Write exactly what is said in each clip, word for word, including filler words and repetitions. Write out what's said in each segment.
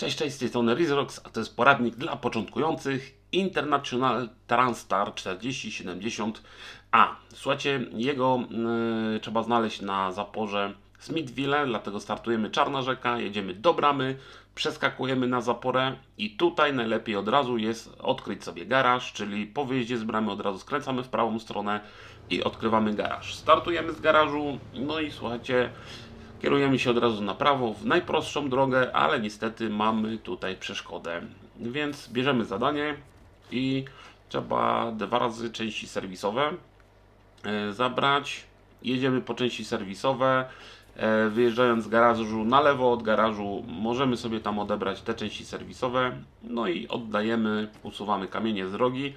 Cześć, cześć, z tej strony Rizrox, a to jest poradnik dla początkujących International Transstar czterdzieści siedemdziesiąt A. Słuchajcie, jego y, trzeba znaleźć na zaporze Smithville, dlatego startujemy Czarna Rzeka, jedziemy do bramy, przeskakujemy na zaporę i tutaj najlepiej od razu jest odkryć sobie garaż, czyli po wyjeździe z bramy od razu skręcamy w prawą stronę i odkrywamy garaż. Startujemy z garażu, no i słuchajcie, kierujemy się od razu na prawo, w najprostszą drogę, ale niestety mamy tutaj przeszkodę. Więc bierzemy zadanie i trzeba dwa razy części serwisowe e, zabrać. Jedziemy po części serwisowe. E, wyjeżdżając z garażu na lewo od garażu możemy sobie tam odebrać te części serwisowe. No i oddajemy, usuwamy kamienie z drogi.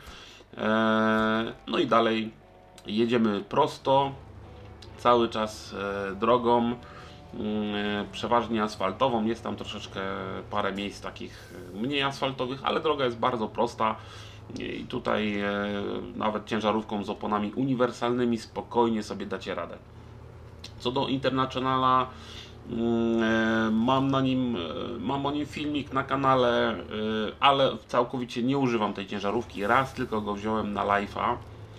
E, no i dalej jedziemy prosto, cały czas e, drogą. Przeważnie asfaltową, jest tam troszeczkę parę miejsc takich mniej asfaltowych, ale droga jest bardzo prosta i tutaj nawet ciężarówką z oponami uniwersalnymi spokojnie sobie dacie radę. Co do Internationala, mam na nim, mam o nim filmik na kanale, ale całkowicie nie używam tej ciężarówki, raz tylko go wziąłem na live'a.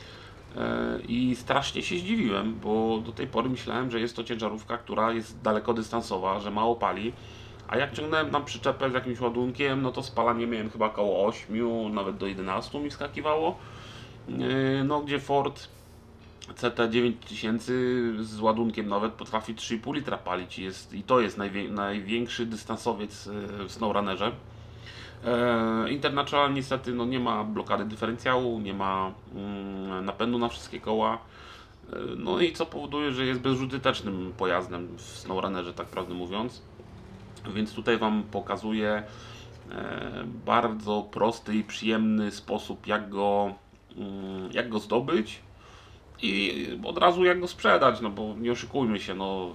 I strasznie się zdziwiłem, bo do tej pory myślałem, że jest to ciężarówka, która jest dalekodystansowa, że mało pali. A jak ciągnąłem tam przyczepę z jakimś ładunkiem, no to spalanie miałem chyba około ośmiu, nawet do jedenastu mi skakiwało. No gdzie Ford C T dziewięć tysięcy z ładunkiem nawet potrafi trzy i pół litra palić. Jest, i to jest najwię największy dystansowiec w SnowRunnerze. International niestety no, nie ma blokady dyferencjału, nie ma mm, napędu na wszystkie koła. No i co powoduje, że jest bezużytecznym pojazdem w SnowRunnerze, tak prawdę mówiąc. Więc tutaj Wam pokazuję e, bardzo prosty i przyjemny sposób, jak go, mm, jak go zdobyć i od razu jak go sprzedać, no bo nie oszukujmy się, no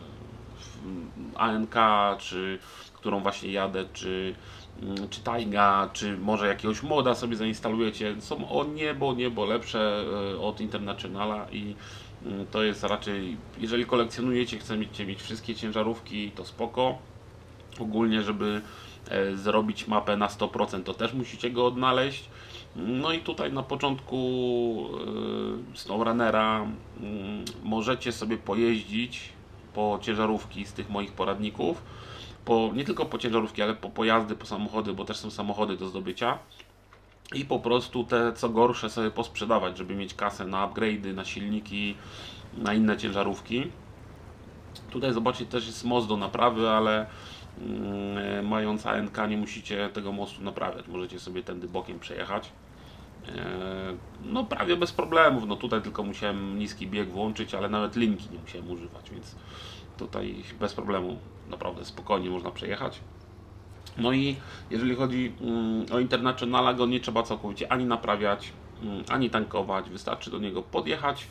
A N K, czy którą właśnie jadę, czy czy Taiga, czy może jakiegoś moda sobie zainstalujecie, są o niebo, niebo lepsze od Internationala i to jest raczej, jeżeli kolekcjonujecie, chcecie mieć wszystkie ciężarówki, to spoko. Ogólnie, żeby zrobić mapę na sto procent, to też musicie go odnaleźć. No i tutaj na początku SnowRunnera możecie sobie pojeździć po ciężarówki z tych moich poradników. Po, nie tylko po ciężarówki, ale po pojazdy, po samochody, bo też są samochody do zdobycia. I po prostu te co gorsze sobie posprzedawać, żeby mieć kasę na upgrade'y, na silniki, na inne ciężarówki. Tutaj zobaczcie, też jest most do naprawy, ale mm, mając A N K nie musicie tego mostu naprawiać. Możecie sobie tędy bokiem przejechać. No prawie bez problemów, no tutaj tylko musiałem niski bieg włączyć, ale nawet linki nie musiałem używać, więc tutaj bez problemu, naprawdę spokojnie można przejechać. No i jeżeli chodzi o Internationala, go nie trzeba całkowicie ani naprawiać, ani tankować, wystarczy do niego podjechać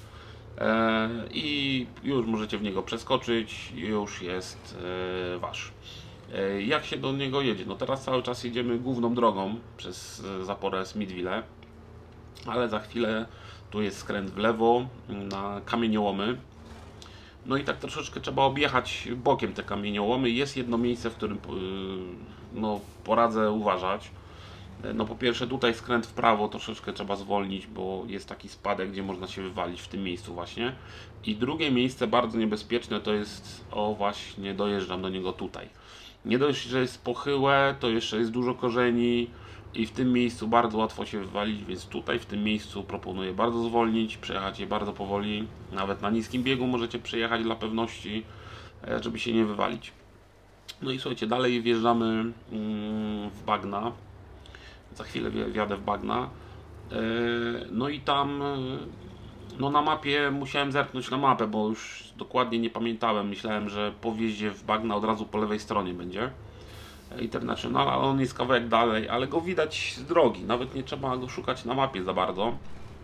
i już możecie w niego przeskoczyć, już jest wasz. Jak się do niego jedzie? No teraz cały czas jedziemy główną drogą przez zaporę Smithville, ale za chwilę tu jest skręt w lewo na kamieniołomy. No i tak troszeczkę trzeba objechać bokiem te kamieniołomy. Jest jedno miejsce, w którym no, poradzę uważać. No po pierwsze tutaj skręt w prawo troszeczkę trzeba zwolnić, bo jest taki spadek, gdzie można się wywalić w tym miejscu właśnie. I drugie miejsce bardzo niebezpieczne to jest, o właśnie dojeżdżam do niego tutaj. Nie dość, że jest pochyłe, to jeszcze jest dużo korzeni i w tym miejscu bardzo łatwo się wywalić, więc tutaj w tym miejscu proponuję bardzo zwolnić, przejechać je bardzo powoli, nawet na niskim biegu możecie przejechać dla pewności, żeby się nie wywalić. No i słuchajcie, dalej wjeżdżamy w bagna, za chwilę wjadę w bagna, no i tam no na mapie musiałem zerknąć na mapę, bo już dokładnie nie pamiętałem, myślałem, że po wjeździe w bagna od razu po lewej stronie będzie International, ale on jest kawałek dalej, ale go widać z drogi, nawet nie trzeba go szukać na mapie za bardzo,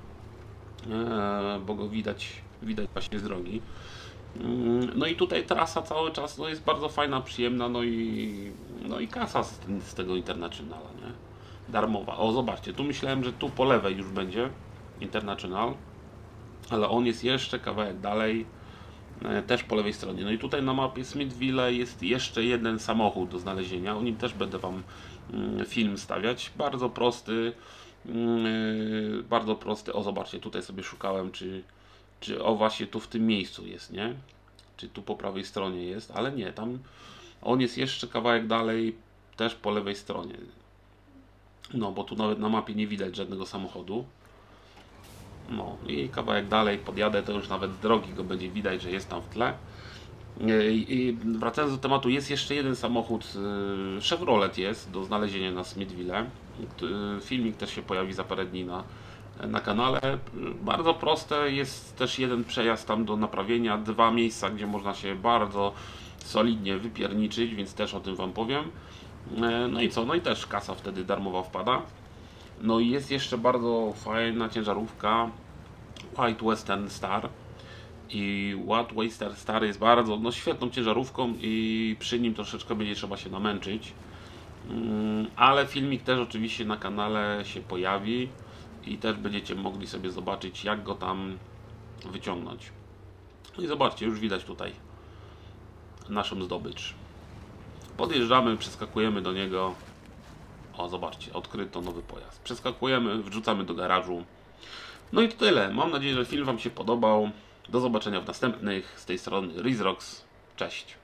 bo go widać, widać właśnie z drogi. No i tutaj trasa cały czas no jest bardzo fajna, przyjemna, no i, no i kasa z, z tego Internationala, nie? Darmowa. O, zobaczcie, tu myślałem, że tu po lewej już będzie International, ale on jest jeszcze kawałek dalej. też po lewej stronie. No i tutaj na mapie Smithville jest jeszcze jeden samochód do znalezienia. O nim też będę Wam film stawiać. Bardzo prosty, bardzo prosty. O, zobaczcie, tutaj sobie szukałem, czy, czy o właśnie tu w tym miejscu jest, nie? Czy tu po prawej stronie jest, ale nie, tam on jest jeszcze kawałek dalej, też po lewej stronie. No, bo tu nawet na mapie nie widać żadnego samochodu. No i kawałek dalej podjadę, to już nawet z drogi go będzie widać, że jest tam w tle. I, i wracając do tematu, jest jeszcze jeden samochód, Chevrolet jest do znalezienia na Smithville. Filmik też się pojawi za parę dni na, na kanale. Bardzo proste, jest też jeden przejazd tam do naprawienia, dwa miejsca, gdzie można się bardzo solidnie wypierniczyć, więc też o tym Wam powiem. No i co? No i też kasa wtedy darmowa wpada. No i jest jeszcze bardzo fajna ciężarówka White Western Star. I White Western Star jest bardzo no, świetną ciężarówką i przy nim troszeczkę będzie trzeba się namęczyć. Ale filmik też oczywiście na kanale się pojawi i też będziecie mogli sobie zobaczyć, jak go tam wyciągnąć. No i zobaczcie, już widać tutaj naszą zdobycz. Podjeżdżamy, przeskakujemy do niego. O, zobaczcie, odkryto nowy pojazd. Przeskakujemy, wrzucamy do garażu. No i to tyle. Mam nadzieję, że film Wam się podobał. Do zobaczenia w następnych. Z tej strony Rizrox. Cześć.